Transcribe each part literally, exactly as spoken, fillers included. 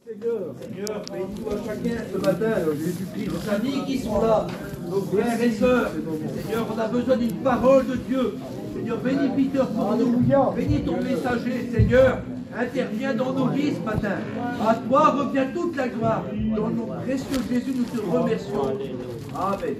Seigneur, Seigneur, bénis-nous à chacun ce matin, Jésus-Christ, nos amis qui sont là, nos frères et sœurs. Seigneur, on a besoin d'une parole de Dieu. Seigneur, bénis Peter pour nous, bénis ton messager, Seigneur. Interviens dans nos vies ce matin. À toi revient toute la gloire. Dans le nom précieux Jésus, nous te remercions. Amen.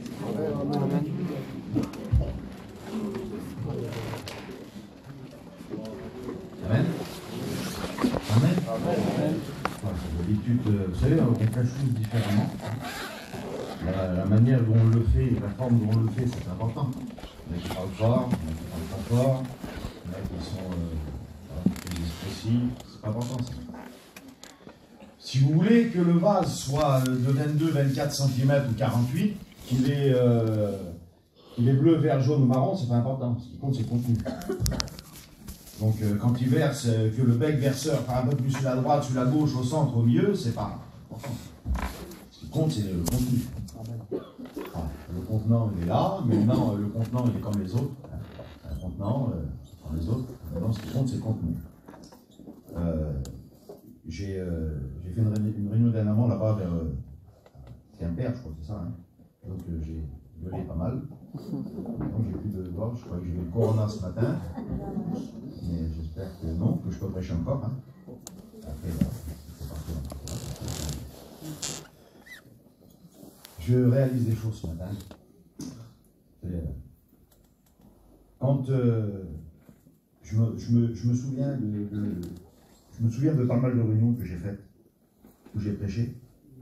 Amen. Amen. Amen. D'habitude, vous savez, on fait chose différemment. La, la manière dont on le fait, la forme dont on le fait, c'est important. Il y en a qui parlent fort, il y en a qui parlent pas fort, il y en a qui sont euh, plus expressifs, c'est pas important ça. Si vous voulez que le vase soit de vingt-deux à vingt-quatre centimètres ou quarante-huit, qu'il est, euh, qu'il est bleu, vert, jaune ou marron, c'est pas important. Ce qui compte, c'est le contenu. Donc euh, quand il verse, euh, que le bec verseur part un peu plus sur la droite, sur la gauche, au centre, au milieu, c'est pas important. Ce qui compte, c'est le contenu. Voilà. Le contenant, il est là, mais maintenant, le contenant, il est comme les autres. Un contenant, euh, comme les autres. Maintenant, ce qui compte, c'est le contenu. Euh, J'ai euh, fait une, réunion, une réunion dernièrement là-bas vers euh, Quimper, je crois que c'est ça. Hein. Donc euh, j'ai gueulé pas mal. Donc j'ai plus de voix, je crois que j'ai eu le corona ce matin. Mais j'espère que non, que je peux prêcher encore. Hein. Après, voilà, il faut partir dans le Je réalise des choses ce matin. Euh, quand euh, je, me, je, me, je me souviens de, de Je me souviens de pas mal de réunions que j'ai faites, où j'ai prêché.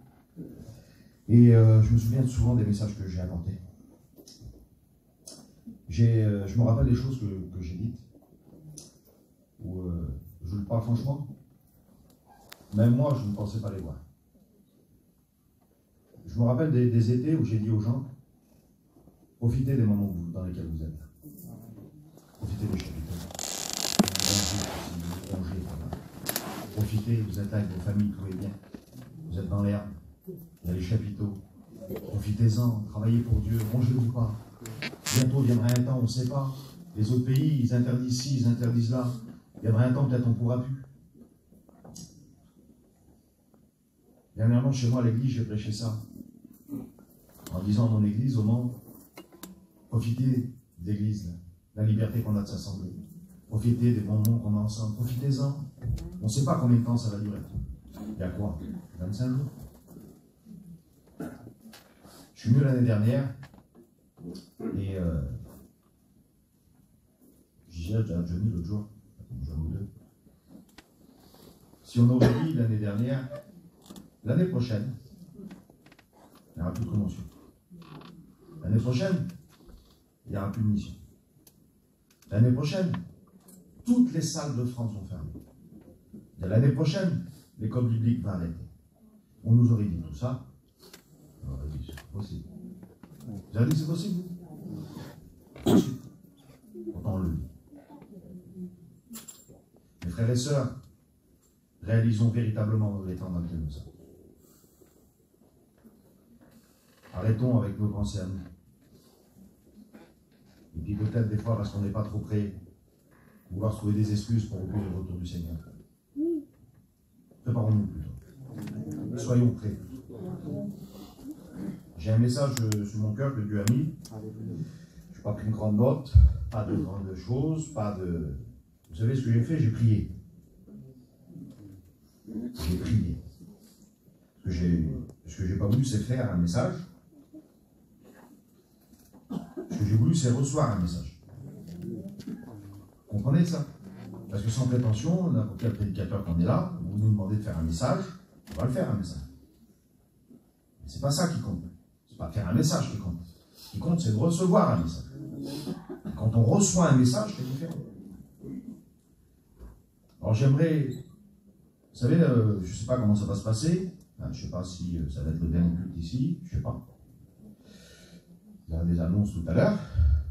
Et euh, je me souviens souvent des messages que j'ai inventés. Euh, je me rappelle des choses que, que j'ai dites, où euh, je le parle franchement, même moi je ne pensais pas les voir. Je me rappelle des, des étés où j'ai dit aux gens, profitez des moments vous, dans lesquels vous êtes. Profitez des chapiteaux. Profitez, vous êtes là avec vos familles, tout est bien. Vous êtes dans l'herbe, il y a les chapiteaux. Profitez-en, travaillez pour Dieu, rongez-vous pas. Bientôt viendra un temps, on ne sait pas. Les autres pays, ils interdisent ci, ils interdisent là. Il viendra un temps, peut-être on ne pourra plus. Dernièrement, chez moi à l'église, j'ai prêché ça. En disant à mon église, au Mans, profitez de l'église, la liberté qu'on a de s'assembler. Profitez des bons moments qu'on a ensemble. Profitez-en. On ne sait pas combien de temps ça va durer. Il y a quoi? vingt-cinq jours. Je suis venu l'année dernière et euh, j'y ai déjà venu l'autre jour, un jour ou deux. Si on aurait dit l'année dernière, l'année prochaine, il n'y aura plus de convention. L'année prochaine, il n'y aura plus de mission. L'année prochaine, toutes les salles de France vont fermer. L'année prochaine, l'école biblique va arrêter. On nous aurait dit tout ça. On aurait dit c'est possible. Vous avez dit c'est possible? Possible. Pourtant on le dit. Mes frères et sœurs, réalisons véritablement les temps dans lesquels nous sommes. Arrêtons avec nos pensées à nous. Et puis peut-être des fois, parce qu'on n'est pas trop prêt, vouloir trouver des excuses pour recueillir le retour du Seigneur. Préparons-nous plutôt. Soyons prêts. J'ai un message sur mon cœur que Dieu a mis. Je n'ai pas pris une grande note, pas de grandes choses, pas de... Vous savez ce que j'ai fait? J'ai prié. J'ai prié. Ce que je n'ai pas voulu, c'est faire un message. Ce que j'ai voulu, c'est recevoir un message. Vous comprenez ça? Parce que sans prétention, n'importe quel prédicateur qu'on est là, vous nous demandez de faire un message, on va le faire un message. Mais c'est pas ça qui compte. C'est pas faire un message qui compte. Ce qui compte, c'est de recevoir un message. Et quand on reçoit un message, c'est différent. Alors j'aimerais, vous savez, euh, je ne sais pas comment ça va se passer. Enfin, je ne sais pas si euh, ça va être le dernier culte ici, je ne sais pas. Il y aura des annonces tout à l'heure.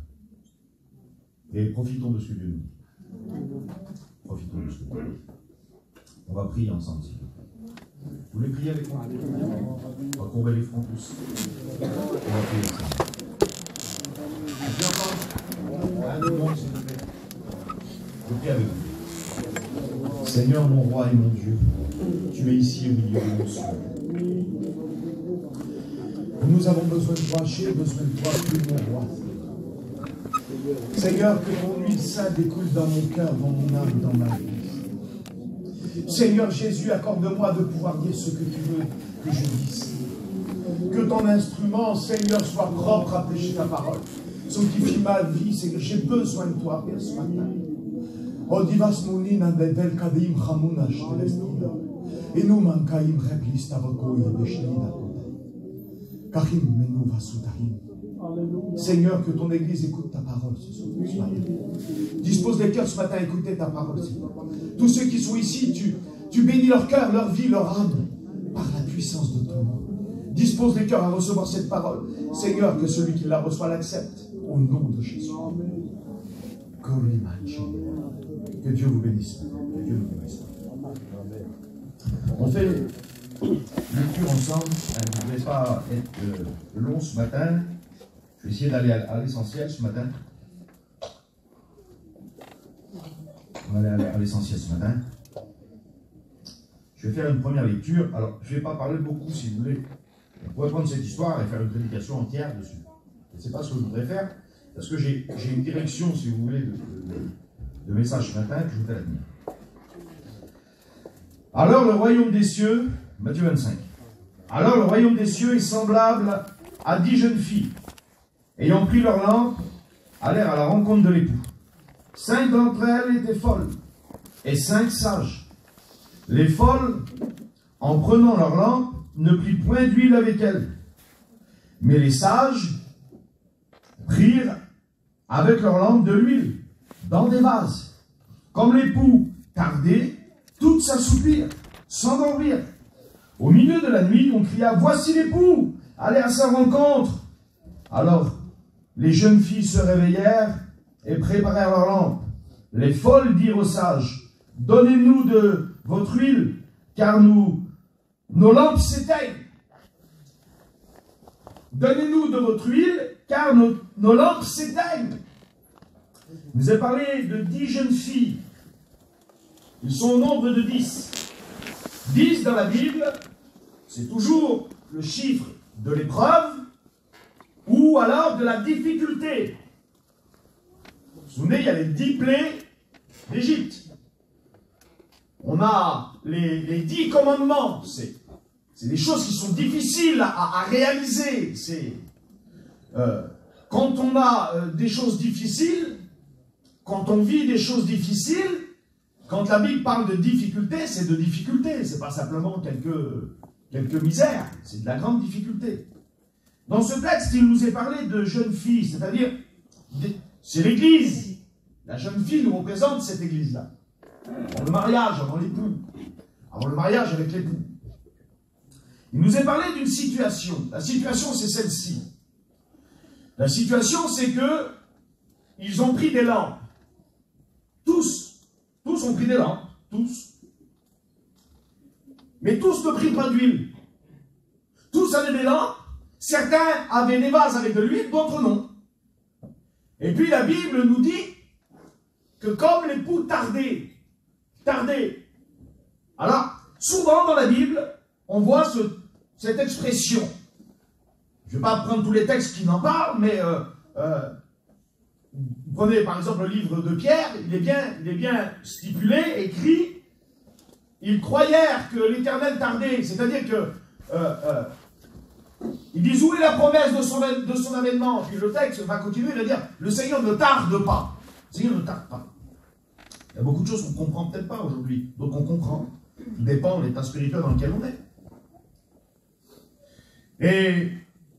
Et profitons de ce que Dieu nous dit. Profitons de ce que Dieu nous dit. On va prier ensemble, s'il vous plaît. Vous voulez prier avec moi? On va courber les fronts tous. On va prier ensemble. On prie encore? Un moment, s'il vous plaît. Je prie avec vous. Seigneur, mon roi et mon Dieu, tu es ici au milieu de nous. Nous avons besoin de toi, j'ai besoin de toi, plus mon roi. Seigneur, que ton huile sainte découle dans mon cœur, dans mon âme, dans ma vie. Seigneur Jésus, accorde-moi de pouvoir dire ce que tu veux que je dise. Que ton instrument, Seigneur, soit propre à prêcher ta parole. Sanctifie ma vie, Seigneur. J'ai besoin de toi, Père, ce matin. Oh, divas munina de del kadim hamuna shtelestida. Et nous mankaim replis tavoko et beshlida. Karim menu vasutahim. Seigneur, que ton Église écoute ta parole ce soir. Dispose les cœurs ce matin à écouter ta parole, Seigneur. Tous ceux qui sont ici, tu, tu bénis leur cœur, leur vie, leur âme, par la puissance de ton nom. Dispose les cœurs à recevoir cette parole. Seigneur, que celui qui la reçoit l'accepte. Au nom de Jésus. Que Dieu vous bénisse. Que Dieu nous bénisse. On fait lecture ensemble. Elle ne devrait pas être euh, long ce matin. Je vais essayer d'aller à, à l'essentiel ce matin. On va aller à l'essentiel ce matin. Je vais faire une première lecture. Alors, je ne vais pas parler beaucoup, si vous voulez. On pourrait prendre cette histoire et faire une prédication entière dessus. Je ne sais pas ce que je voudrais faire, parce que j'ai une direction, si vous voulez, de, de, de message ce matin que je voudrais tenir. Alors, le royaume des cieux, Matthieu vingt-cinq. Alors, le royaume des cieux est semblable à dix jeunes filles, ayant pris leur lampe, allèrent à la rencontre de l'époux. Cinq d'entre elles étaient folles, et cinq sages. Les folles, en prenant leur lampe, ne prirent point d'huile avec elles. Mais les sages prirent avec leur lampe de l'huile, dans des vases. Comme l'époux tardait, toutes s'assoupirent, s'endormirent. Au milieu de la nuit, on cria, « Voici l'époux, allez à sa rencontre !» Alors, les jeunes filles se réveillèrent et préparèrent leur lampe. Les folles dirent aux sages, « Donnez-nous de votre huile, car nous, nos lampes s'éteignent. Donnez-nous de votre huile, car nos, nos lampes s'éteignent. » Je vous ai parlé de dix jeunes filles. Ils sont au nombre de dix. Dix dans la Bible, c'est toujours le chiffre de l'épreuve ou alors de la difficulté. Vous vous souvenez, il y a les dix plaies d'Égypte. On a les, les dix commandements. C'est des choses qui sont difficiles à, à réaliser. C'est euh, quand on a euh, des choses difficiles, quand on vit des choses difficiles, quand la Bible parle de difficulté, c'est de difficulté. C'est pas simplement quelques, quelques misères. C'est de la grande difficulté. Dans ce texte, il nous est parlé de jeunes filles, c'est-à-dire, c'est l'Église. La jeune fille nous représente cette Église-là. Avant le mariage, avant l'époux. Avant le mariage avec l'époux. Il nous est parlé d'une situation. La situation, c'est celle-ci. La situation, c'est que ils ont pris des lampes. Tous. Tous ont pris des lampes. Tous. Mais tous ne prirent pas d'huile. Tous avaient des lampes. Certains avaient des vases avec de l'huile, d'autres non. Et puis la Bible nous dit que comme l'époux tardait, tardait. Alors, souvent dans la Bible, on voit ce, cette expression. Je ne vais pas prendre tous les textes qui n'en parlent, mais euh, euh, vous prenez par exemple le livre de Pierre, il est bien, il est bien stipulé, écrit, ils croyèrent que l'Éternel tardait, c'est-à-dire que euh, euh, ils disent où est la promesse de son, de son avènement. Puis le texte va continuer, il va dire le Seigneur ne tarde pas. Le Seigneur ne tarde pas. Il y a beaucoup de choses qu'on ne comprend peut-être pas aujourd'hui, donc on comprend. Tout dépend de l'état spirituel dans lequel on est. Et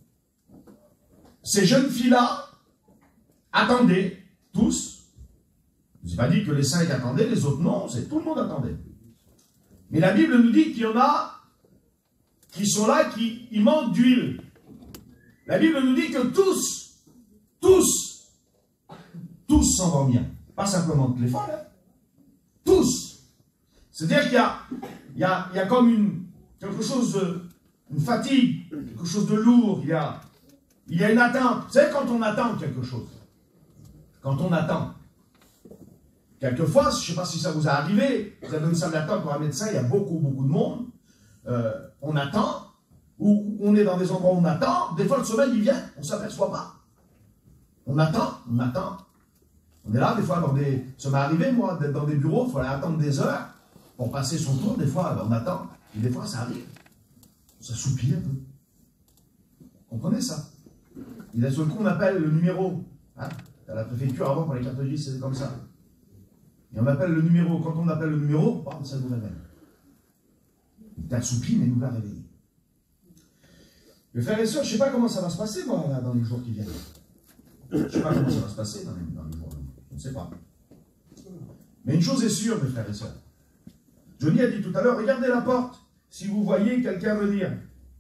ces jeunes filles-là attendaient, tous. Je n'ai pas dit que les cinq attendaient, les autres non, c'est tout le monde attendait. Mais la Bible nous dit qu'il y en a qui sont là, qui il manque d'huile. La Bible nous dit que tous, tous, tous s'endormirent. Pas simplement que les folles, hein. Tous. C'est-à-dire qu'il y a, il y, a, il y a comme une, quelque chose de, une fatigue, quelque chose de lourd, il y a, il y a une attente. Vous savez, quand on attend quelque chose, quand on attend, Quelquefois, je ne sais pas si ça vous est arrivé, vous avez une salle d'attente pour un médecin, il y a beaucoup, beaucoup de monde, euh, on attend, ou on est dans des endroits où on attend, des fois le sommeil il vient, on ne s'aperçoit pas. On attend, on attend. On est là, des fois, dans des... Ça m'est arrivé, moi, d'être dans des bureaux, il fallait attendre des heures pour passer son tour, des fois, on attend, et des fois, ça arrive. Ça soupire un peu. Vous comprenez ça? Et d'un seul coup, on appelle le numéro. Hein, à la préfecture, avant, pour les cartes de visite, c'était comme ça. Et on appelle le numéro. Quand on appelle le numéro, bam, ça nous réveille. On est assoupi, mais nous va réveiller. Mes frères et sœurs, je ne sais pas comment ça va se passer, moi, là, dans les jours qui viennent. Je ne sais pas comment ça va se passer dans les, dans les jours. Je ne sais pas. Mais une chose est sûre, mes frères et sœurs. Johnny a dit tout à l'heure, regardez la porte. Si vous voyez quelqu'un venir,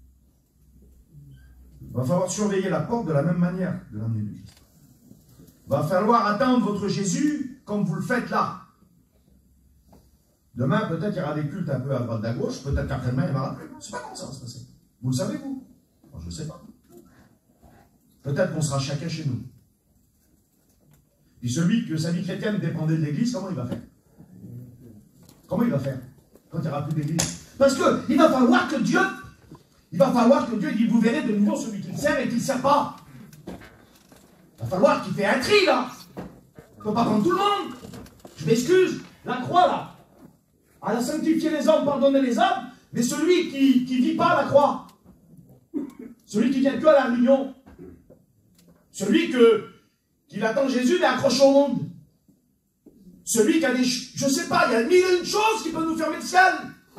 il va falloir surveiller la porte de la même manière de l'amener du Christ. Il va falloir attendre votre Jésus comme vous le faites là. Demain, peut-être il y aura des cultes un peu à droite à gauche, peut-être qu'après-demain, il y en aura plus. Je ne sais pas comment ça va se passer. Vous le savez, vous? Moi, je ne sais pas. Peut-être qu'on sera chacun chez nous. Puis celui que sa vie chrétienne dépendait de l'Église, comment il va faire? Comment il va faire quand il n'y aura plus d'Église? Parce qu'il va falloir que Dieu, il va falloir que Dieu dit, vous verrez de nouveau celui qui sert et qui ne sert pas. Il va falloir qu'il fait un tri, là. Il ne peut pas prendre tout le monde. Je m'excuse, la croix, là. Elle a sanctifié les hommes, pardonné les hommes, mais celui qui ne vit pas la croix, celui qui vient que à la réunion, celui que, qui attend Jésus, mais accroché au monde, celui qui a des... Je ne sais pas, il y a mille et une choses qui peuvent nous fermer le ciel.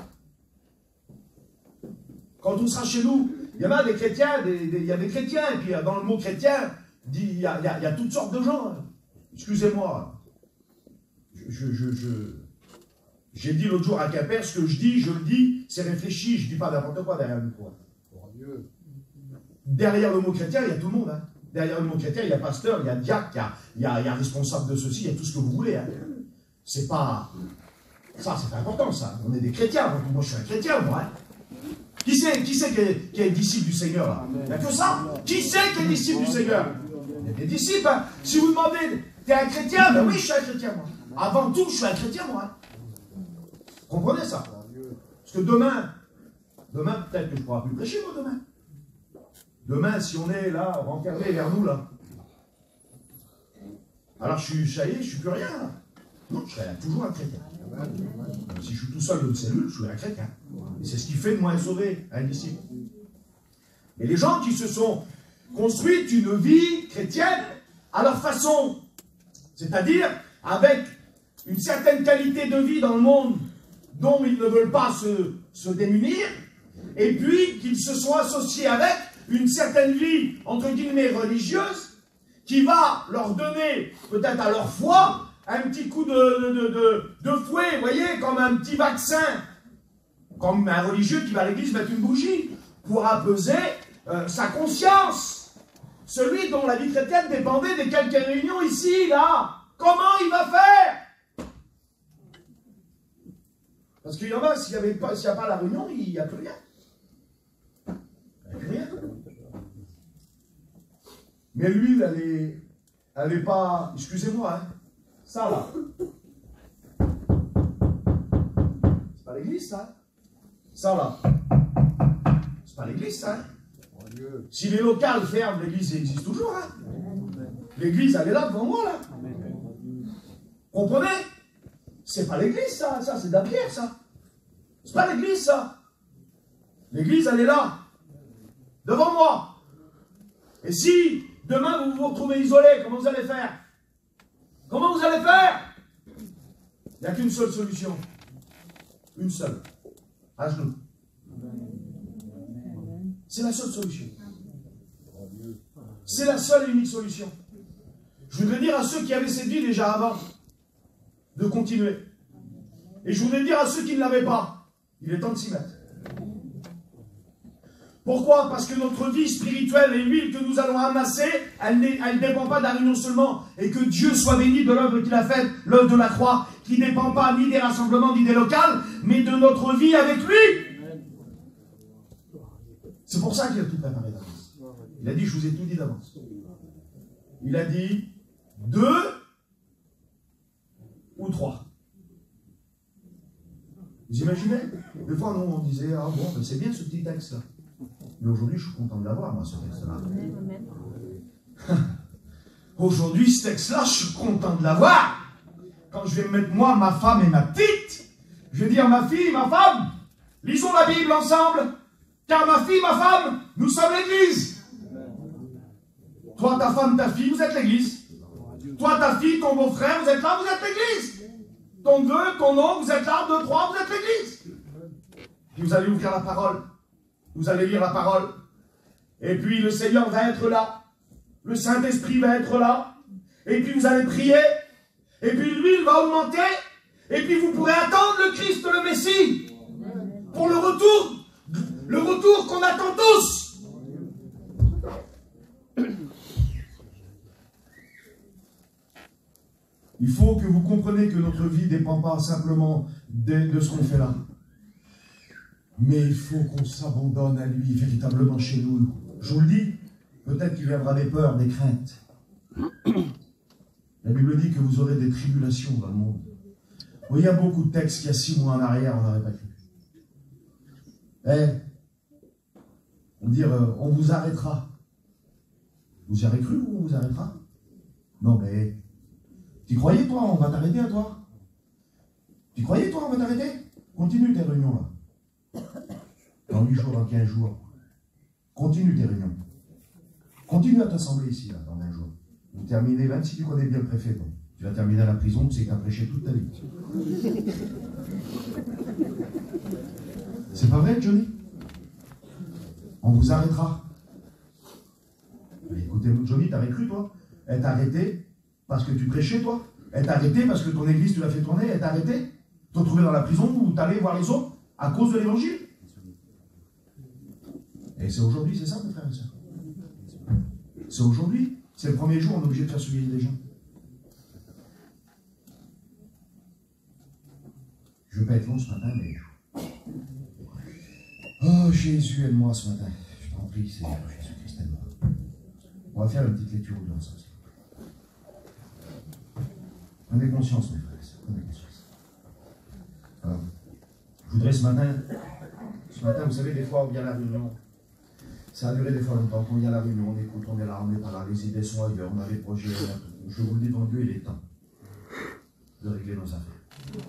Quand on sera chez nous, il y en a des chrétiens, des, des, il y a des chrétiens, et puis dans le mot chrétien, il y a, il y a, il y a toutes sortes de gens. Excusez-moi. Je, je, je, j'ai dit l'autre jour à Quimper, ce que je dis, je le dis, c'est réfléchi, je ne dis pas n'importe quoi derrière le micro. Derrière le mot chrétien, il y a tout le monde. Hein. Derrière le mot chrétien, il y a pasteur, il y a diacre, il y a, il y a, il y a responsable de ceci, il y a tout ce que vous voulez. Hein. C'est pas... Ça, c'est important, ça. On est des chrétiens. Moi, je suis un chrétien, moi. Hein. Qui c'est qui, c'est qui, est, qui est disciple du Seigneur, là? Il n'y a que ça. Qui c'est qui est disciple du Seigneur? Il y a des disciples. Hein. Si vous demandez, t'es un chrétien? Ben oui, je suis un chrétien, moi. Avant tout, je suis un chrétien, moi. Hein. Vous comprenez ça? Parce que demain, demain, peut-être que je ne pourrai plus prêcher, moi, demain. Demain, si on est là, renfermé vers nous, là. Alors, je suis, ça y est, je ne suis plus rien, là. Non, je serai toujours un chrétien. Même si je suis tout seul dans une cellule, je suis un chrétien. Et c'est ce qui fait de moi un sauvé, un disciple. Et les gens qui se sont construits une vie chrétienne à leur façon, c'est-à-dire avec une certaine qualité de vie dans le monde dont ils ne veulent pas se, se démunir, et puis qu'ils se sont associés avec une certaine vie, entre guillemets, religieuse, qui va leur donner, peut-être à leur foi, un petit coup de, de, de, de fouet, vous voyez, comme un petit vaccin, comme un religieux qui va à l'église mettre une bougie, pour apaiser euh, sa conscience. Celui dont la vie chrétienne dépendait des quelques réunions ici, là, comment il va faire? Parce qu'il y en a, s'il n'y a pas la réunion, il n'y a plus rien. Il n'y a plus rien. Mais lui, elle n'est elle est pas... Excusez-moi, hein. Ça, là. C'est pas l'église, ça. Ça, là. C'est pas l'église, ça. Si les locales ferment, l'église existe toujours, hein. L'église, elle est là devant moi, là. Comprenez? C'est pas l'église, ça. Ça, c'est de la pierre, ça. C'est pas l'église, ça. L'église, elle est là. Devant moi. Et si demain vous vous retrouvez isolé, comment vous allez faire? Comment vous allez faire? Il n'y a qu'une seule solution. Une seule. À genoux. C'est la seule solution. C'est la seule et unique solution. Je voudrais dire à ceux qui avaient cette vie déjà avant de continuer. Et je voudrais dire à ceux qui ne l'avaient pas, il est temps de s'y mettre. Pourquoi? Parce que notre vie spirituelle et l'huile que nous allons amasser, elle ne dépend pas de la réunion seulement. Et que Dieu soit béni de l'œuvre qu'il a faite, l'œuvre de la croix, qui ne dépend pas ni des rassemblements ni des locales, mais de notre vie avec lui. C'est pour ça qu'il a tout préparé d'avance. Il a dit, je vous ai tout dit d'avance. Il a dit, deux, ou trois. Vous imaginez? Des fois, nous, on disait, ah bon, ben, c'est bien ce petit texte-là. Mais aujourd'hui, je suis content de l'avoir, moi, ce texte-là. Aujourd'hui, ce texte-là, je suis content de l'avoir. Quand je vais mettre, moi, ma femme et ma petite, je vais dire, ma fille, ma femme, lisons la Bible ensemble, car ma fille, ma femme, nous sommes l'Église. Toi, ta femme, ta fille, vous êtes l'Église. Toi, ta fille, ton beau-frère, vous êtes là, vous êtes l'Église. Ton neveu, ton oncle, vous êtes là, deux, trois, vous êtes l'Église. Puis vous allez ouvrir la parole. Vous allez lire la parole. Et puis le Seigneur va être là. Le Saint-Esprit va être là. Et puis vous allez prier. Et puis l'huile va augmenter. Et puis vous pourrez attendre le Christ, le Messie. Pour le retour. Le retour qu'on attend tous. Il faut que vous compreniez que notre vie ne dépend pas simplement de, de ce qu'on fait là. Mais il faut qu'on s'abandonne à lui véritablement chez nous. Je vous le dis, peut-être qu'il viendra des peurs, des craintes. La Bible dit que vous aurez des tribulations dans le monde. Vous voyez, il y a beaucoup de textes qu'il y a six mois en arrière, on n'aurait pas cru. Eh, on dit, euh, on vous arrêtera. Vous y avez cru ou on vous arrêtera? Non, mais... Tu croyais, toi, on va t'arrêter à toi? Tu croyais, toi, on va t'arrêter? Continue tes réunions, là. Dans huit jours, dans quinze jours. Continue tes réunions. Continue à t'assembler ici, là, dans vingt jours. Vous terminez, même si tu connais bien le préfet, donc. Tu vas terminer à la prison, tu sais que tu as prêché toute ta vie. C'est pas vrai, Johnny? On vous arrêtera. Mais écoutez, Johnny, t'avais cru, toi? Elle t'a arrêté parce que tu prêchais, toi? Elle t'a arrêté parce que ton église, tu l'as fait tourner? Elle t'a arrêté? T'as trouvé dans la prison où t'allais voir les autres à cause de l'évangile? Et c'est aujourd'hui, c'est ça, mes frères et sœurs? C'est aujourd'hui. C'est le premier jour, on est obligé de faire souiller les gens. Je ne veux pas être long ce matin, mais... Oh, Jésus, aide-moi ce matin. Je t'en prie, Seigneur Jésus-Christ, aide-moi. On va faire une petite lecture de l'ensemble. Prenez conscience, mes frères et sœurs, prenez conscience. Alors, je voudrais ce matin, ce matin, vous savez, des fois, on vient à la réunion. Ça a duré des fois longtemps. Quand il y a la réunion, on écoute, on est là, on n'est pas là, les idées sont ailleurs, on a des projets. Je vous le dis devant Dieu, il est temps de régler nos affaires.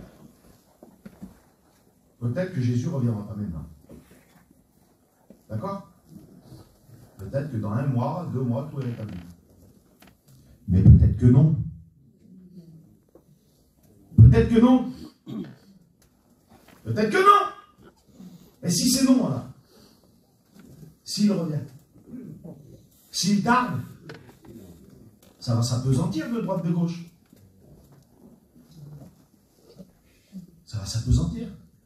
Peut-être que Jésus ne reviendra pas maintenant. D'accord? Peut-être que dans un mois, deux mois, tout est rétabli. Mais peut-être que non. Peut-être que non. Peut-être que non. Et si c'est non, alors? S'il revient, s'il tarde, ça va s'apesantir de droite de gauche. Ça va s'apesantir.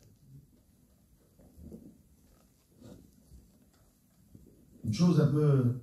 Une chose un peu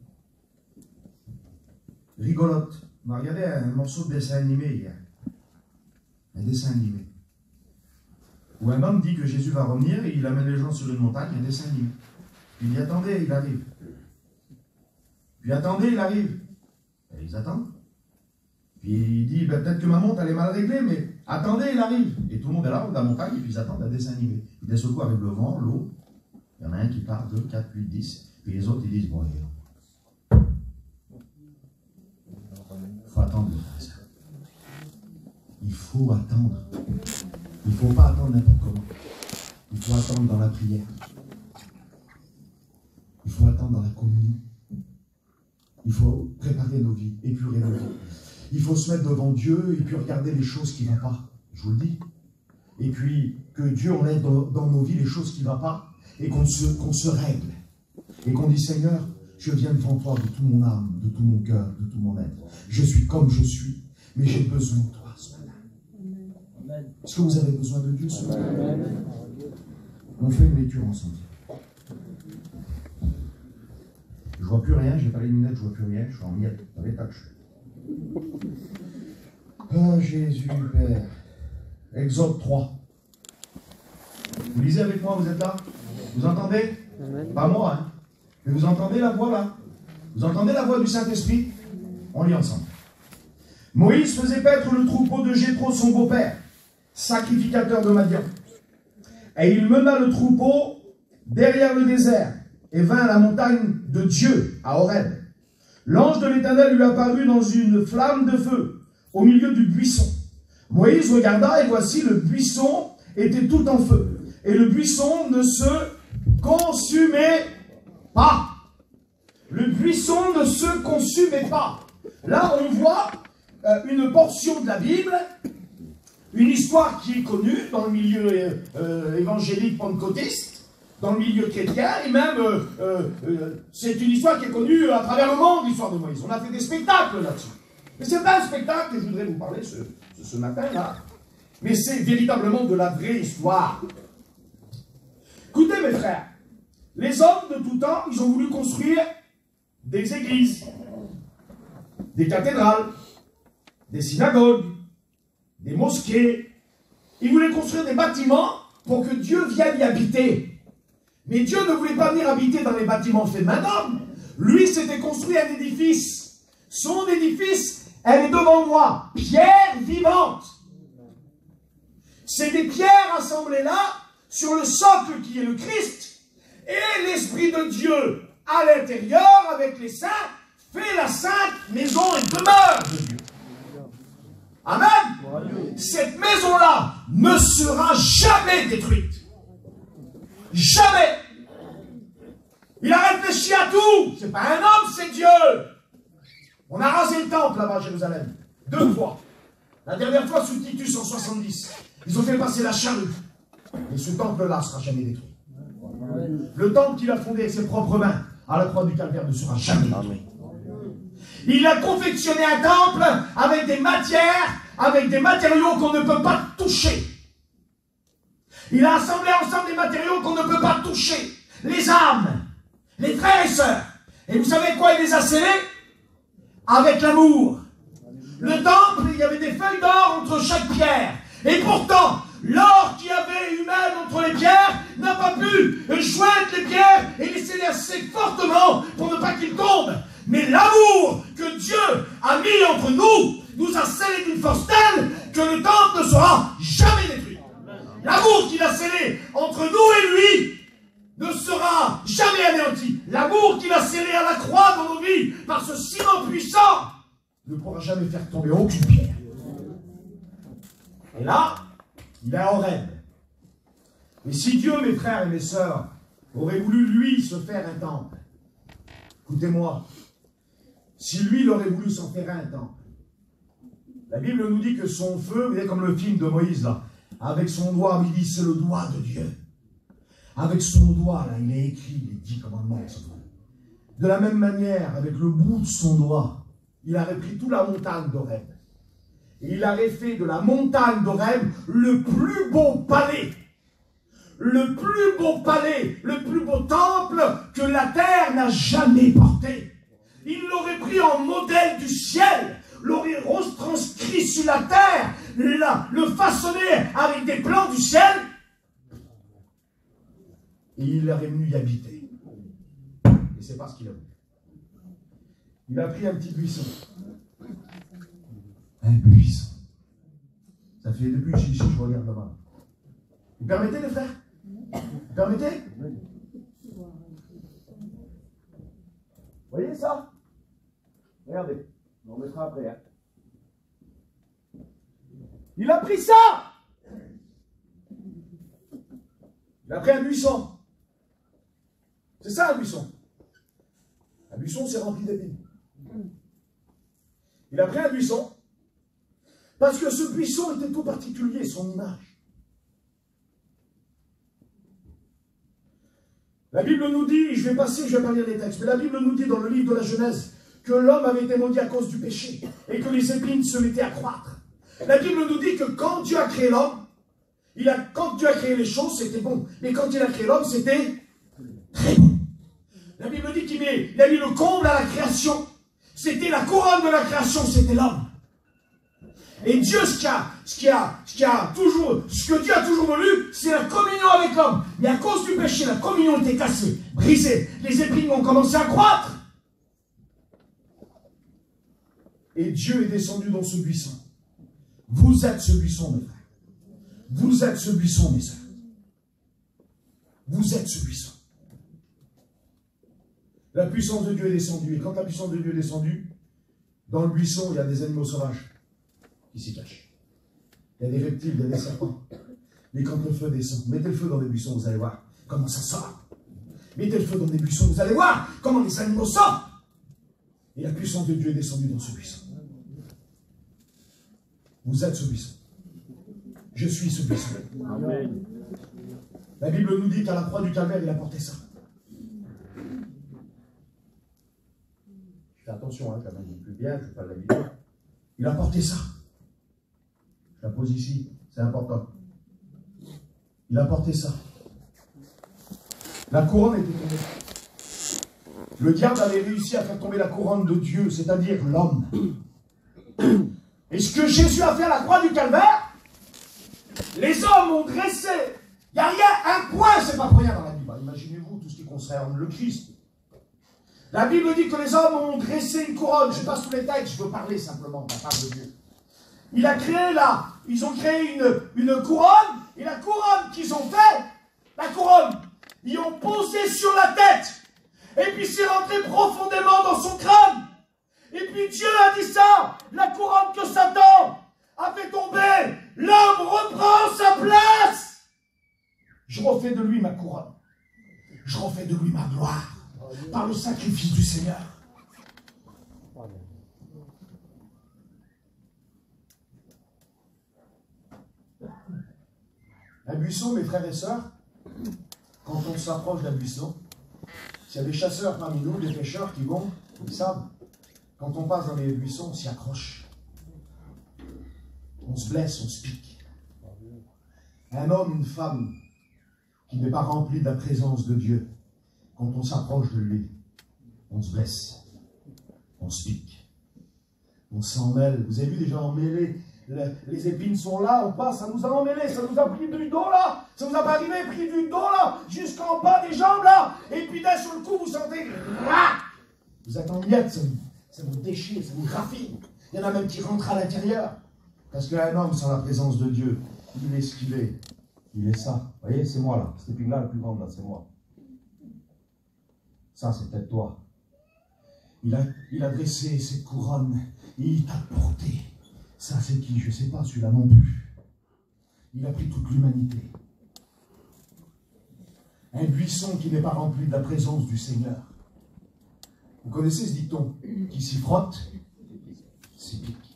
rigolote. On a regardé un morceau de dessin animé hier. Un dessin animé. Où un homme dit que Jésus va revenir et il amène les gens sur une montagne, un dessin animé. Il dit, attendez, il arrive. Puis attendez, il arrive. Et ils attendent. Puis il dit, ben, peut-être que ma montre, elle est mal réglée, mais attendez, il arrive. Et tout le monde est là, dans la montagne, et puis ils attendent un dessin animé. Puis d'un seul coup, avec le vent, l'eau, il y en a un qui part, deux, quatre, huit, dix. Puis les autres, ils disent, bon, il faut attendre. Il faut attendre. Il ne faut pas attendre n'importe comment. Il faut attendre dans la prière. Il faut attendre dans la communion. Il faut préparer nos vies, épurer nos vies. Il faut se mettre devant Dieu et puis regarder les choses qui ne vont pas. Je vous le dis. Et puis, que Dieu enlève dans, dans nos vies les choses qui ne vont pas et qu'on se, qu'on se règle. Et qu'on dit, Seigneur, je viens devant toi de toute mon âme, de tout mon cœur, de tout mon être. Je suis comme je suis, mais j'ai besoin de toi ce matin. Est-ce que vous avez besoin de Dieu ce matin? On fait une lecture ensemble. Je ne vois plus rien, je n'ai pas les lunettes, je ne vois plus rien, je suis en miette, dans l'état que je suis. Oh Jésus, Père. Exode trois. Vous lisez avec moi, vous êtes là? Vous entendez? Pas moi, hein? Mais vous entendez la voix là? Vous entendez la voix du Saint-Esprit? On lit ensemble. Moïse faisait paître le troupeau de Jéthro, son beau-père, sacrificateur de Madian. Et il mena le troupeau derrière le désert et vint à la montagne de Dieu, à Horeb. L'ange de l'Éternel lui apparut dans une flamme de feu, au milieu du buisson. Moïse regarda, et voici, le buisson était tout en feu. Et le buisson ne se consumait pas. Le buisson ne se consumait pas. Là, on voit euh, une portion de la Bible, une histoire qui est connue dans le milieu euh, euh, évangélique pentecôtiste, dans le milieu chrétien, et même, euh, euh, euh, c'est une histoire qui est connue à travers le monde, l'histoire de Moïse. On a fait des spectacles là-dessus. Mais c'est pas un spectacle que je voudrais vous parler ce, ce, ce matin-là, mais c'est véritablement de la vraie histoire. Écoutez, mes frères, les hommes de tout temps, ils ont voulu construire des églises, des cathédrales, des synagogues, des mosquées. Ils voulaient construire des bâtiments pour que Dieu vienne y habiter. Mais Dieu ne voulait pas venir habiter dans les bâtiments faits de main d'homme. Lui, s'était construit un édifice. Son édifice, elle est devant moi, pierre vivante. C'est des pierres assemblées là, sur le socle qui est le Christ, et l'Esprit de Dieu à l'intérieur, avec les saints, fait la sainte maison et demeure de Dieu. Amen. Cette maison-là ne sera jamais détruite. Jamais. Il a réfléchi à tout. C'est pas un homme, c'est Dieu. On a rasé le temple là-bas à Jérusalem. Deux fois. La dernière fois sous Titus en soixante-dix. Ils ont fait passer la charrue. Et ce temple-là ne sera jamais détruit. Le temple qu'il a fondé avec ses propres mains à la croix du Calvaire ne sera jamais détruit. Il a confectionné un temple avec des matières, avec des matériaux qu'on ne peut pas toucher. Il a assemblé ensemble des matériaux qu'on ne peut pas toucher. Les âmes, les frères et sœurs. Et vous savez quoi il les a scellés? Avec l'amour. Le temple, il y avait des feuilles d'or entre chaque pierre. Et pourtant, l'or qu'il y avait humain entre les pierres n'a pas pu joindre les pierres et les sceller assez fortement pour ne pas qu'ils tombent. Mais l'amour que Dieu a mis entre nous nous a scellé d'une force telle que le temple ne sera jamais détruit. L'amour qu'il a scellé entre nous et lui ne sera jamais anéanti. L'amour qu'il a scellé à la croix dans nos vies par ce ciment puissant ne pourra jamais faire tomber aucune pierre. Et là, il est à Horeb. Et si Dieu, mes frères et mes sœurs, aurait voulu, lui, se faire un temple, écoutez-moi, si lui, il aurait voulu s'en faire un temple, la Bible nous dit que son feu, vous voyez, comme le film de Moïse, là, avec son doigt, il dit, c'est le doigt de Dieu. Avec son doigt, là, il a écrit les dix commandements avec son doigt. De la même manière, avec le bout de son doigt, il aurait pris toute la montagne d'Horeb. Et il aurait fait de la montagne d'Horeb le plus beau palais. Le plus beau palais, le plus beau temple que la terre n'a jamais porté. Il l'aurait pris en modèle du ciel, l'aurait retranscrit sur la terre, la, le façonner avec des plans du ciel, et il aurait venu y habiter. Et c'est pas ce qu'il a voulu. Il a pris un petit buisson. Un buisson. Ça fait depuis que je, je regarde là-bas. Vous permettez, les frères? Vous permettez? Vous voyez ça? Regardez. On mettra après. Hein. Il a pris ça! Il a pris un buisson. C'est ça un buisson. Un buisson, c'est rempli d'épines. Il a pris un buisson. Parce que ce buisson était tout particulier, son image. La Bible nous dit, je vais passer, je ne vais pas lire les textes, mais la Bible nous dit dans le livre de la Genèse que l'homme avait été maudit à cause du péché et que les épines se mettaient à croître. La Bible nous dit que quand Dieu a créé l'homme, il a, quand Dieu a créé les choses, c'était bon. Mais quand il a créé l'homme, c'était très bon. La Bible dit qu'il a mis le comble à la création. C'était la couronne de la création, c'était l'homme. Et Dieu, ce qui a, ce qui a, ce qui a toujours, ce que Dieu a toujours voulu, c'est la communion avec l'homme. Mais à cause du péché, la communion était cassée, brisée. Les épines ont commencé à croître. Et Dieu est descendu dans ce buisson. Vous êtes ce buisson, mes frères. Vous êtes ce buisson, mes sœurs. Vous êtes ce buisson. La puissance de Dieu est descendue. Et quand la puissance de Dieu est descendue, dans le buisson, il y a des animaux sauvages qui s'y cachent. Il y a des reptiles, il y a des serpents. Mais quand le feu descend, mettez le feu dans les buissons, vous allez voir comment ça sort. Mettez le feu dans les buissons, vous allez voir comment les animaux sortent. Et la puissance de Dieu est descendue dans ce buisson. Vous êtes ce buisson. Je suis ce buisson. Amen. La Bible nous dit qu'à la croix du Calvaire, il a porté ça. Fais attention, hein, quand même, plus bien, je ne fais pas la vidéo. Il a porté ça. Je la pose ici, c'est important. Il a porté ça. La couronne était tombée. Le diable avait réussi à faire tomber la couronne de Dieu, c'est-à-dire l'homme. Et ce que Jésus a fait à la croix du Calvaire, les hommes ont dressé. Il n'y a rien, un point, c'est pas pour rien dans la Bible. Imaginez-vous tout ce qui concerne le Christ. La Bible dit que les hommes ont dressé une couronne. Je passe tous les textes, je veux parler simplement de la part de Dieu. Il a créé là, ils ont créé une, une couronne, et la couronne qu'ils ont fait, la couronne, ils ont posé sur la tête, et puis c'est rentré profondément dans son crâne. Et puis Dieu a dit ça, la couronne que Satan a fait tomber, l'homme reprend sa place. Je refais de lui ma couronne, je refais de lui ma gloire, par le sacrifice du Seigneur. Un buisson, mes frères et sœurs, quand on s'approche d'un buisson, s'il y a des chasseurs parmi nous, des pêcheurs qui vont, ils savent, quand on passe dans les buissons, on s'y accroche. On se blesse, on se pique. Un homme, une femme qui n'est pas rempli de la présence de Dieu, quand on s'approche de lui, on se blesse, on se pique, on s'en mêle. Vous avez vu des gens emmêlés? Les épines sont là, on passe, ça nous a emmêlés, ça nous a pris du dos là, ça nous a pas arrivé, pris du dos là, jusqu'en bas des jambes là, et puis d'un sur le coup, vous sentez, vous êtes en miettes, ça vous, ça vous déchire, ça vous raffine. Il y en a même qui rentrent à l'intérieur, parce qu'un homme sans la présence de Dieu, il est ce qu'il est, il est ça. Vous voyez, c'est moi là, cette épine là, la plus grande là, c'est moi. Ça, c'est peut-être toi. Il a, il a dressé cette couronne, et il t'a porté. Ça, c'est qui? Je ne sais pas, celui-là non plus. Il a pris toute l'humanité. Un buisson qui n'est pas rempli de la présence du Seigneur. Vous connaissez ce dicton? Qui s'y frotte, s'y pique.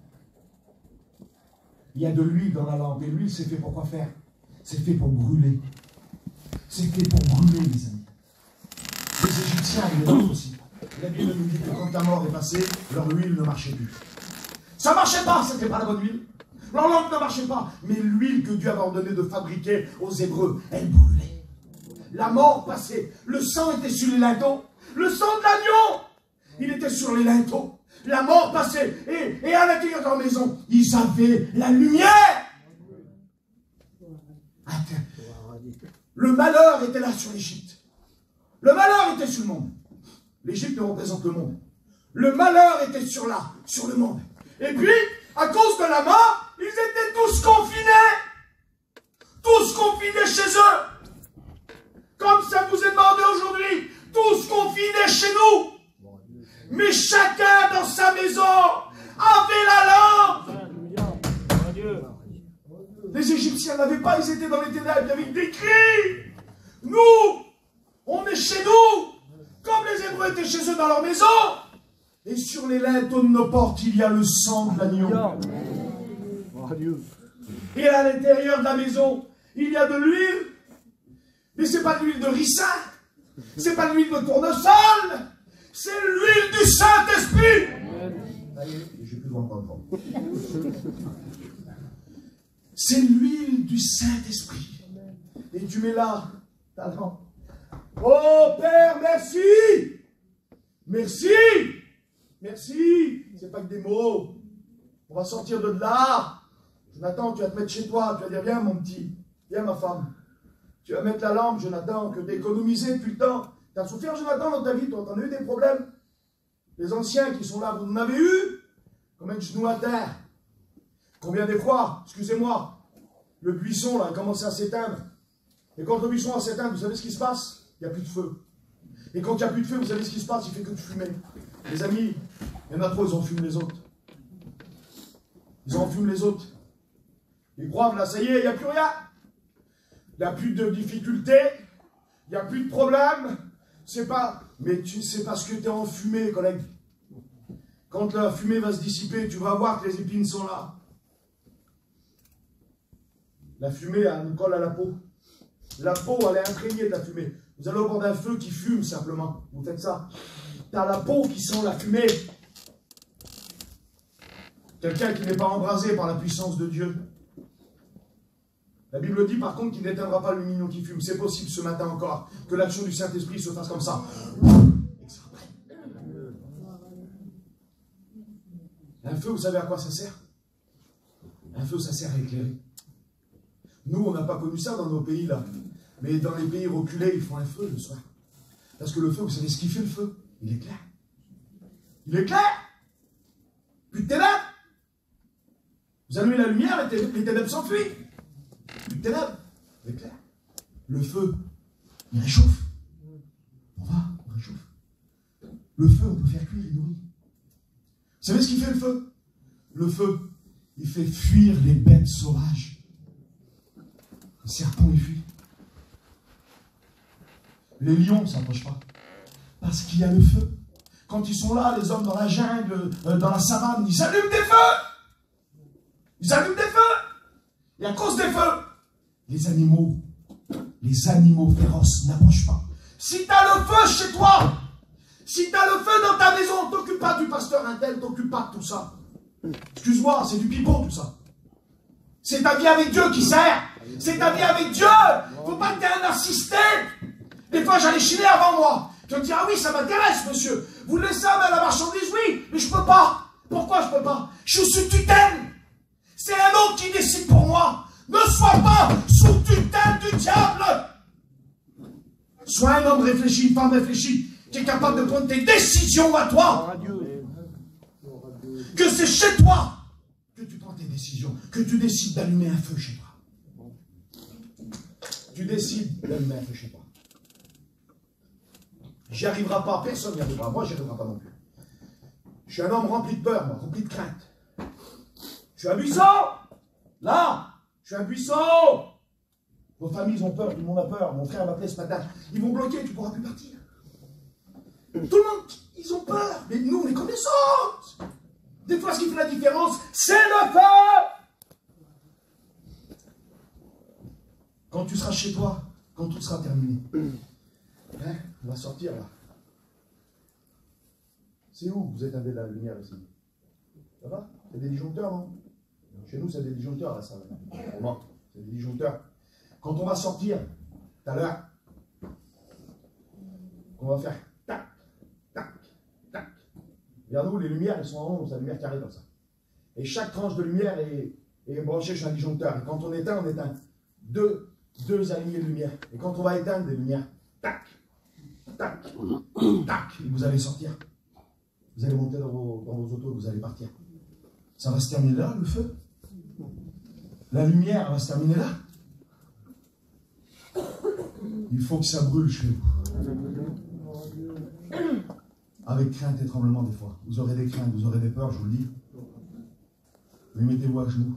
Il y a de l'huile dans la lampe. Et l'huile, c'est fait pour quoi faire? C'est fait pour brûler. C'est fait pour brûler, les amis. Les Égyptiens, ils le font aussi. La Bible nous dit que quand la mort est passée, leur huile ne marchait plus. Ça ne marchait pas, ce n'était pas la bonne huile. Leur lampe ne marchait pas. Mais l'huile que Dieu avait ordonné de fabriquer aux Hébreux, elle brûlait. La mort passait. Le sang était sur les linteaux. Le sang de l'agneau, il était sur les linteaux. La mort passait. Et, et à l'intérieur de leur maison, ils avaient la lumière. Le malheur était là sur l'Égypte. Le malheur était sur le monde. L'Égypte représente le monde. Le malheur était sur là, sur le monde. Et puis, à cause de la mort, ils étaient tous confinés. Tous confinés chez eux. Comme ça vous est demandé aujourd'hui. Tous confinés chez nous. Mais chacun dans sa maison avait la lampe. Les Égyptiens n'avaient pas, ils étaient dans les ténèbres, il y avait des cris. Nous, on est chez nous. Comme les Hébreux étaient chez eux dans leur maison. Et sur les linteaux de nos portes, il y a le sang de l'agneau. Et à l'intérieur de la maison, il y a de l'huile. Mais ce n'est pas de l'huile de ricin. Ce n'est pas de l'huile de tournesol. C'est l'huile du Saint-Esprit. Je peux entendre. C'est l'huile du Saint-Esprit. Et tu mets là ta lampe. Oh Père, merci. Merci. Merci, c'est pas que des mots. On va sortir de là. Jonathan, tu vas te mettre chez toi. Tu vas dire, viens mon petit, viens ma femme. Tu vas mettre la lampe, Jonathan, que tu as économisé depuis le temps. Tu as souffert, Jonathan, dans ta vie, toi, t'en as eu des problèmes. Les anciens qui sont là, vous en avez eu. qu'on met le genou à terre. Combien des fois, excusez-moi, le buisson là a commencé à s'éteindre. Et quand le buisson va s'éteindre, vous savez ce qui se passe? Il n'y a plus de feu. Et quand il n'y a plus de feu, vous savez ce qui se passe? Il ne fait que de fumer. Les amis, il y en a trop, ils en fument les autres. Ils en fument les autres. Ils croient, là, ça y est, il n'y a plus rien. Il n'y a plus de difficultés. Il n'y a plus de problème. C'est pas... Mais c'est parce que tu es enfumé, collègue. Quand la fumée va se dissiper, tu vas voir que les épines sont là. La fumée, elle nous colle à la peau. La peau, elle est imprégnée de la fumée. Vous allez au bord d'un feu qui fume, simplement. Vous faites ça. Tu as la peau qui sent la fumée. Quelqu'un qui n'est pas embrasé par la puissance de Dieu. La Bible dit par contre qu'il n'éteindra pas le lumignon qui fume. C'est possible ce matin encore que l'action du Saint-Esprit se fasse comme ça. Un feu, vous savez à quoi ça sert? Un feu, ça sert à éclairer. Nous, on n'a pas connu ça dans nos pays là. Mais dans les pays reculés, ils font un feu le soir. Parce que le feu, vous savez ce qu'il fait le feu? Il éclaire. Il éclaire. Plus de ténèbres. Vous allumez la lumière, les ténèbres s'enfuient. Plus de ténèbres. Il éclaire. Le feu, il réchauffe. On va, on réchauffe. Le feu, on peut faire cuire et nourrir. Vous savez ce qu'il fait le feu? Le feu, il fait fuir les bêtes sauvages. Le serpent, il fuit. Les lions ne s'approchent pas. Parce qu'il y a le feu. Quand ils sont là, les hommes dans la jungle, euh, dans la savane, ils allument des feux. Ils allument des feux. Et à cause des feux, les animaux, les animaux féroces n'approchent pas. Si tu as le feu chez toi, si tu as le feu dans ta maison, ne t'occupe pas du pasteur intel, ne t'occupe pas de tout ça. Excuse-moi, c'est du pipeau tout ça. C'est ta vie avec Dieu qui sert. C'est ta vie avec Dieu. Faut pas que tu aies un assisté. Des fois, j'allais chiner avant moi. Je me dis, ah oui, ça m'intéresse, monsieur. Vous laissez à la marchandise, oui, mais je peux pas. Pourquoi je peux pas? Je suis sous tutelle. C'est un autre qui décide pour moi. Ne sois pas sous tutelle du diable. Sois un homme réfléchi, une femme réfléchie, qui est capable de prendre tes décisions à toi. Que c'est chez toi que tu prends tes décisions, que tu décides d'allumer un feu chez toi. Tu décides d'allumer un feu chez toi. J'y arriverai pas, personne n'y arrivera. Moi, j'y arriverai pas non plus. Je suis un homme rempli de peur, moi, rempli de crainte. Je suis un buisson. Là, je suis un buisson. Vos familles ont peur, tout le monde a peur. Mon frère m'a appelé ce matin. Ils vont bloquer, tu ne pourras plus partir. Tout le monde, ils ont peur. Mais nous, on est comme les autres. Des fois, ce qui fait la différence, c'est le feu. Quand tu seras chez toi, quand tout sera terminé, hein, on va sortir là. C'est où vous éteindez la lumière ici? Ça va? C'est des disjoncteurs, non? Chez nous, c'est des disjoncteurs là, ça va. Comment? C'est des disjoncteurs. Quand on va sortir, tout à l'heure, on va faire tac, tac, tac. Regardez-vous, les lumières, elles sont en haut, c'est la lumière carrée comme ça. Et chaque tranche de lumière est, est branchée sur un disjoncteur. Et quand on éteint, on éteint deux, deux alignés de lumière. Et quand on va éteindre des lumières, tac, tac, tac, et vous allez sortir. Vous allez monter dans vos, dans vos autos, vous allez partir. Ça va se terminer là, le feu. La lumière va se terminer là. Il faut que ça brûle chez vous. Avec crainte et tremblement des fois. Vous aurez des craintes, vous aurez des peurs, je vous le dis. Mais mettez-vous à genoux.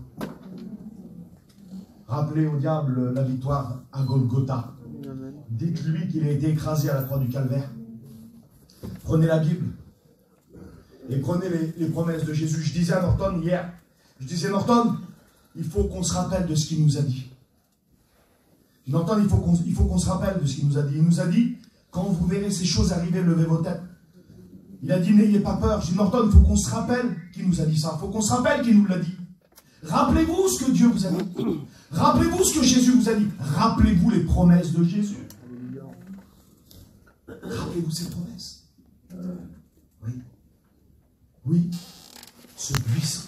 Rappelez au diable la victoire à Golgotha. Dites-lui qu'il a été écrasé à la croix du Calvaire. Prenez la Bible et prenez les, les promesses de Jésus. Je disais à Norton hier, je disais Norton, il faut qu'on se rappelle de ce qu'il nous a dit. Norton, il faut qu'on il faut qu'on se rappelle de ce qu'il nous a dit. Il nous a dit, quand vous verrez ces choses arriver, levez vos têtes. Il a dit, n'ayez pas peur. Je dis, Norton, il faut qu'on se rappelle qu'il nous a dit ça. Il faut qu'on se rappelle qu'il nous l'a dit. Rappelez-vous ce que Dieu vous a dit. Rappelez-vous ce que Jésus vous a dit. Rappelez-vous les promesses de Jésus. Rappelez-vous ces promesses. Oui. Oui. Ce buisson.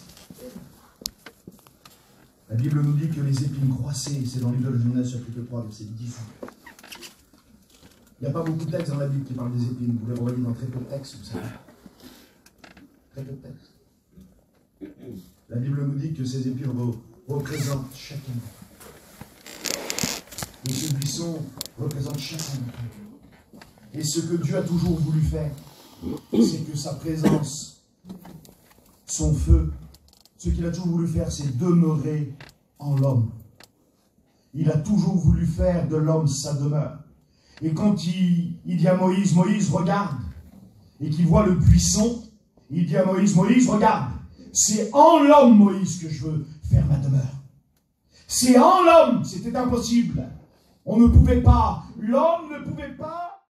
La Bible nous dit que les épines croissaient. C'est dans l'Évangile de Genèse, chapitre trois, verset dix-huit. Il n'y a pas beaucoup de textes dans la Bible qui parlent des épines. Vous les revoyez dans très peu de textes, vous savez. Très peu de textes. La Bible nous dit que ces épis représentent chacun. Et ce buisson représente chacun. Et ce que Dieu a toujours voulu faire, c'est que sa présence, son feu, ce qu'il a toujours voulu faire, c'est demeurer en l'homme. Il a toujours voulu faire de l'homme sa demeure. Et quand il, il dit à Moïse, Moïse, regarde, et qu'il voit le buisson, il dit à Moïse, Moïse, regarde, c'est en l'homme, Moïse, que je veux faire ma demeure. C'est en l'homme, c'était impossible. On ne pouvait pas, l'homme ne pouvait pas